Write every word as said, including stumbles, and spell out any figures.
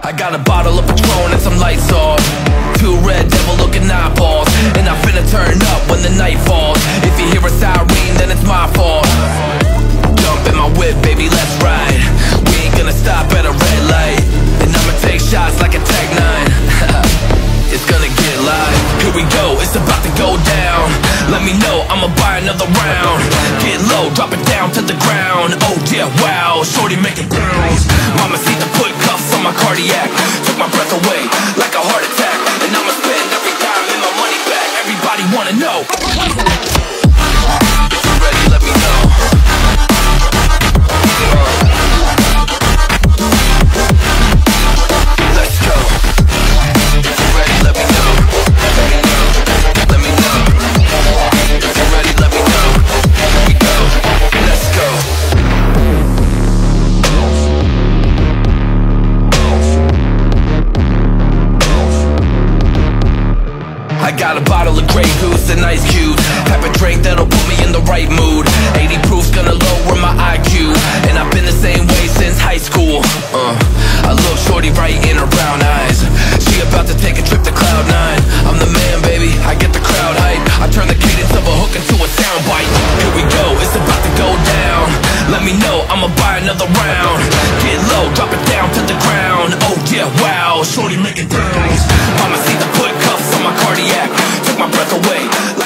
I got a bottle of Patron and some lights off, two red devil looking eyeballs, and I finna turn up when the night falls. If you hear a siren, then it's my fault. Jump in my whip, baby, let's ride. We ain't gonna stop at a red light, and I'ma take shots like a Tech nine. It's gonna get live. Here we go, it's about to go down. Let me know, I'ma buy another round. Get low, drop it down to the ground. Oh yeah, wow, shorty make it bounce. Mama see the put cuffs on my cardiac. Took my breath away like a heart attack, and I'ma spend every dime in my money back. Everybody wanna know. If you're ready, let me know. Let's go. If you're ready, let me know. Let me know. Let me know. If you're ready, let me know. Here we go. Let's go. I got a bottle of Grey Goose and ice cubes. Have a drink that'll put me in the right mood. eighty proof's gonna lower my I Q, and I've been the same way since high school. uh, I look shorty right in her brown eyes. She about to take a trip to cloud nine. I'm the man, baby, I get the crowd hype. I turn the cadence of a hook into a soundbite. Here we go, it's about to go down. Let me know, I'ma buy another round. Get low, drop it down to the ground. Oh yeah, wow, shorty make it bounce. Mama see the put cuffs on my cardiac. Took my breath away.